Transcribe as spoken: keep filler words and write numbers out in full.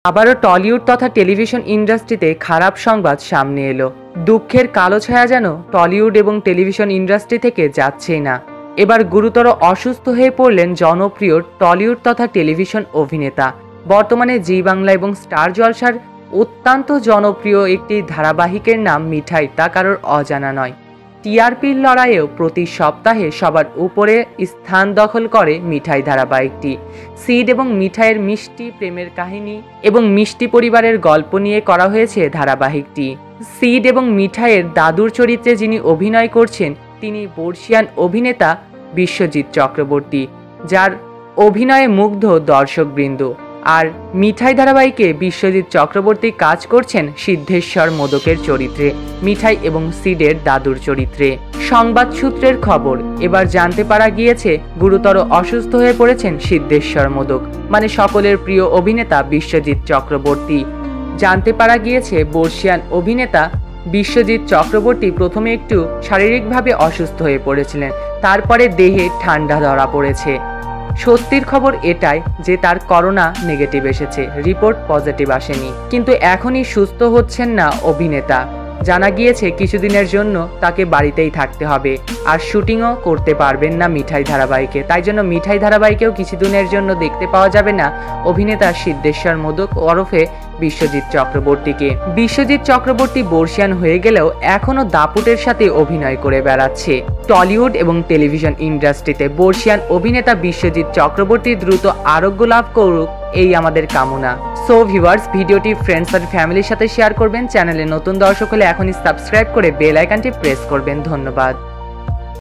আবারও টলিউড তথা টেলিভিশন ইন্ডাস্ট্রিতে খারাপ সংবাদ সামনে এলো। দুঃখের কালো ছায়া যেন টলিউড এবং টেলিভিশন ইন্ডাস্ট্রি থেকে যাচ্ছেই না। এবার গুরুতর অসুস্থ হয়ে পড়লেন জনপ্রিয় টলিউড তথা টেলিভিশন অভিনেতা। বর্তমানে জি বাংলা এবং স্টার জলসার অত্যন্ত জনপ্রিয় একটি ধারাবাহিকের নাম মিঠাই, তা কারোর অজানা নয়। টিআরপির লড়াইয়েও প্রতি সপ্তাহে সবার উপরে স্থান দখল করে মিঠাই ধারাবাহিকটি। সিড এবং মিঠাইয়ের মিষ্টি প্রেমের কাহিনী এবং মিষ্টি পরিবারের গল্প নিয়ে করা হয়েছে ধারাবাহিকটি। সিড এবং মিঠাইয়ের দাদুর চরিত্রে যিনি অভিনয় করছেন তিনি বর্ষিয়ান অভিনেতা বিশ্বজিৎ চক্রবর্তী, যার অভিনয়ে মুগ্ধ দর্শকবৃন্দ। আর মিঠাই ধারাবাহিকে বিশ্বজিৎ চক্রবর্তী কাজ করছেন সিদ্ধেশ্বর মোদকের চরিত্রে, মিঠাই এবং সিডের দাদুর চরিত্রে। সংবাদ সূত্রের খবর, এবার জানতে পারা গিয়েছে গুরুতর অসুস্থ হয়ে পড়েছেন সিদ্ধেশ্বর মোদক, মানে সকলের প্রিয় অভিনেতা বিশ্বজিৎ চক্রবর্তী। জানতে পারা গিয়েছে বর্ষিয়ান অভিনেতা বিশ্বজিৎ চক্রবর্তী প্রথমে একটু শারীরিকভাবে অসুস্থ হয়ে পড়েছিলেন, তারপরে দেহে ঠান্ডা ধরা পড়েছে। সত্যির খবর এটাই যে তার করোনা নেগেটিভ এসেছে, রিপোর্ট পজিটিভ আসেনি। কিন্তু এখনই সুস্থ হচ্ছেন না অভিনেতা। জানা গিয়েছে কিছুদিনের জন্য তাকে বাড়িতেই থাকতে হবে, আর শুটিংও করতে পারবেন না মিঠাই ধারাবাহিকে। তাই জন্য মিঠাই ধারাবাহিকেও কিছুদিনের জন্য দেখতে পাওয়া যাবে না অভিনেতা সিদ্ধেশ্বর মোদক ওরফে বিশ্বজিৎ চক্রবর্তীকে। বিশ্বজিৎ চক্রবর্তী বর্ষিয়ান হয়ে গেলেও এখনও দাপুটের সাথে অভিনয় করে বেড়াচ্ছে। টলিউড এবং টেলিভিশন ইন্ডাস্ট্রিতে বর্ষিয়ান অভিনেতা বিশ্বজিৎ চক্রবর্তী দ্রুত আরোগ্য লাভ করুক, এই আমাদের কামনা। সো ভিউয়ার্স, ভিডিওটি ফ্রেন্ডস আর ফ্যামিলির সাথে শেয়ার করবেন। চ্যানেলে নতুন দর্শক হলে এখনই সাবস্ক্রাইব করে বেল আইকনটি প্রেস করবেন। ধন্যবাদ।